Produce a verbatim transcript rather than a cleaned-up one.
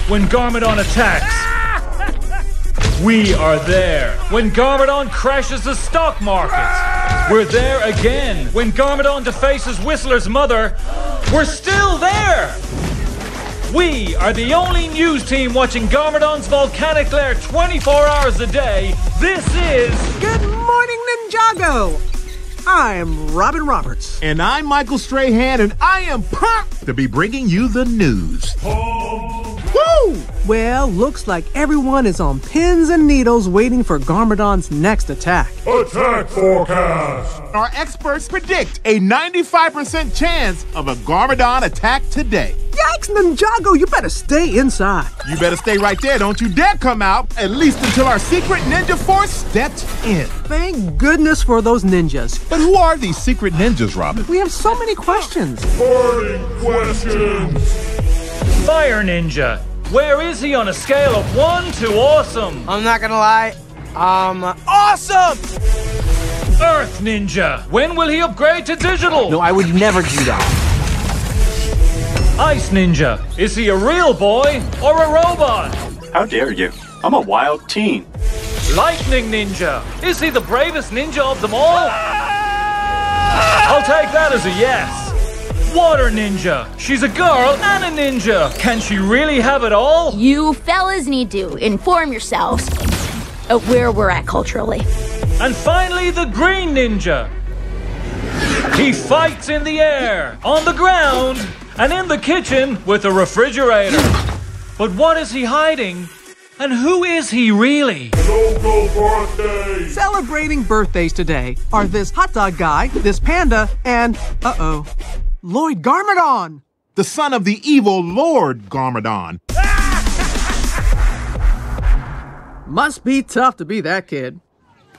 when Garmadon attacks. We are there when Garmadon crashes the stock market. We're there again when Garmadon defaces Whistler's mother. We're still there. We are the only news team watching Garmadon's volcanic lair twenty-four hours a day. This is... Good morning, Ninjago! I'm Robin Roberts. And I'm Michael Strahan, and I am pumped to be bringing you the news. Woo! Well, looks like everyone is on pins and needles waiting for Garmadon's next attack. Attack forecast! Our experts predict a ninety-five percent chance of a Garmadon attack today. Yikes, Ninjago, you better stay inside. You better stay right there. Don't you dare come out, at least until our secret ninja force steps in. Thank goodness for those ninjas. But who are these secret ninjas, Robin? We have so many questions. Burning questions! Fire Ninja. Where is he on a scale of one to awesome? I'm not gonna lie, um, awesome! Earth Ninja. When will he upgrade to digital? No, I would never do that. Ice Ninja. Is he a real boy or a robot? How dare you? I'm a wild teen. Lightning Ninja. Is he the bravest ninja of them all? I'll take that as a yes. Water Ninja. She's a girl and a ninja. Can she really have it all? You fellas need to inform yourselves of where we're at culturally. And finally, the Green Ninja. He fights in the air, on the ground, and in the kitchen with a refrigerator. But what is he hiding? And who is he really? Local birthdays! Celebrating birthdays today are this hot dog guy, this panda, and, uh-oh, Lloyd Garmadon. The son of the evil Lord Garmadon. Must be tough to be that kid.